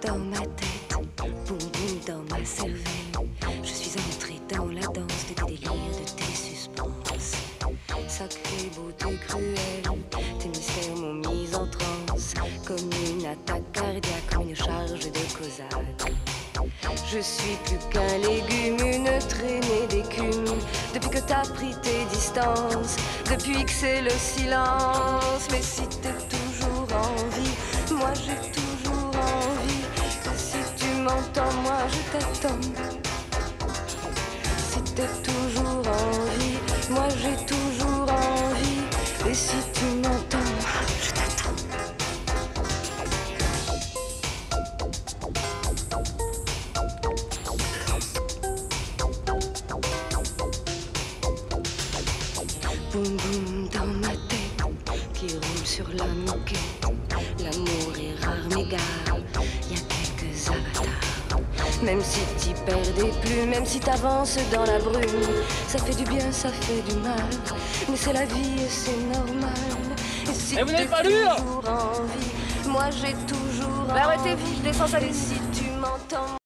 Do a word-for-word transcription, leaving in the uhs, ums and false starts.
dans ma tête, boum boum dans ma cervelle. Je suis entrée dans la danse de tes délires, de tes suspens. Sacrée beauté cruelle, tes mystères m'ont mise en transe, comme une attaque cardiaque, comme une charge de causade. Je suis plus qu'un légume, une traînée d'écume, depuis que t'as pris tes distances, depuis que c'est le silence. Mais si t'es toujours en vie, moi j'ai toujours envie. Si tu m'entends, moi je t'attends. Si t'es toujours en vie, moi j'ai toujours envie. Et si tu m'entends, je t'attends. Boum boum dans ma tête, qui roule sur la moquette. L'amour est rare mais gare, y a quelques avatars. Même si t'y perds des plumes, même si t'avances dans la brume, ça fait du bien, ça fait du mal, mais c'est la vie et c'est normal. Et si Et vous n'avez t'es pas lu toujours en vie, moi j'ai toujours Bah envie. arrêtez-vous, je descends ça. Et si tu m'entends